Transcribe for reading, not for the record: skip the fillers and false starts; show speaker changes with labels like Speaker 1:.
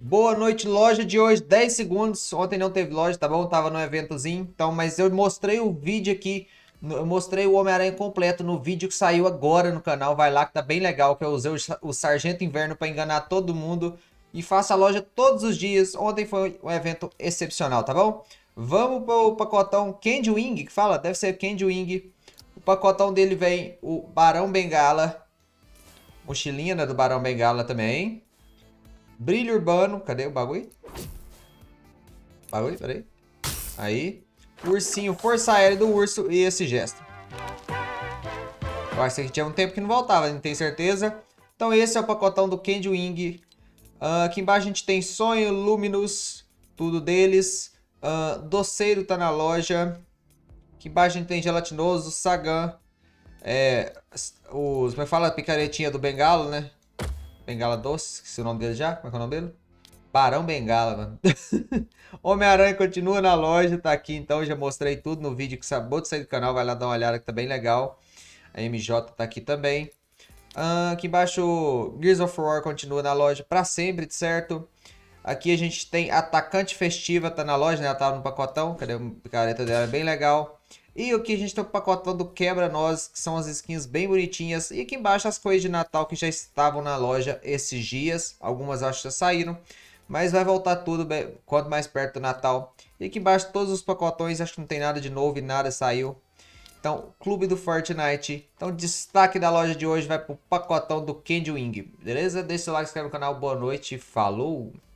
Speaker 1: Boa noite, loja de hoje, 10 segundos. Ontem não teve loja, tá bom? Tava no eventozinho. Então, mas eu mostrei o vídeo aqui. Eu mostrei o Homem-Aranha completo no vídeo que saiu agora no canal. Vai lá que tá bem legal. Que eu usei o Sargento Inverno pra enganar todo mundo. E faço a loja todos os dias. Ontem foi um evento excepcional, tá bom? Vamos pro pacotão Candy Wing, que fala? Deve ser Candy Wing. O pacotão dele vem o Barão Bengala. Mochilinha, né, do Barão Bengala também. Brilho Urbano. Cadê o bagulho? Bagulho, peraí. Aí. Ursinho, Força Aérea do Urso e esse gesto. Eu acho que tinha um tempo que não voltava, não tenho certeza. Então esse é o pacotão do Candy Wing. Aqui embaixo a gente tem Sonho, Luminous, tudo deles. Doceiro tá na loja. Aqui embaixo a gente tem Gelatinoso, Sagan. Como é que fala? A picaretinha do Bengala, né? Bengala Doce, esqueci o nome dele já. Como é que é o nome dele? Barão Bengala, mano. Homem-Aranha continua na loja, tá aqui então. Já mostrei tudo no vídeo que acabou de sair do canal. Vai lá dar uma olhada que tá bem legal. A MJ tá aqui também. Aqui embaixo, Gears of War continua na loja pra sempre, certo? Aqui a gente tem Atacante Festiva, tá na loja, né? Ela tava no pacotão. Cadê a picareta dela? É bem legal. E aqui a gente tem o pacotão do Quebra-Nós, que são as skins bem bonitinhas. E aqui embaixo as coisas de Natal que já estavam na loja esses dias. Algumas acho que já saíram. Mas vai voltar tudo quanto mais perto do Natal. E aqui embaixo todos os pacotões, acho que não tem nada de novo e nada saiu. Então, Clube do Fortnite. Então, destaque da loja de hoje vai pro pacotão do Candy Wing. Beleza? Deixa o like, se inscreve no canal. Boa noite. Falou!